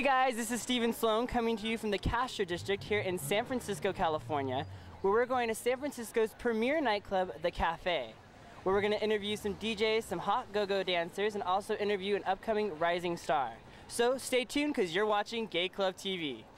Hey guys, this is Steven Sloan coming to you from the Castro district here in San Francisco, California, where we're going to San Francisco's premier nightclub, The Cafe, where we're going to interview some DJs, some hot go-go dancers, and also interview an upcoming rising star. So stay tuned because you're watching Gay Club TV.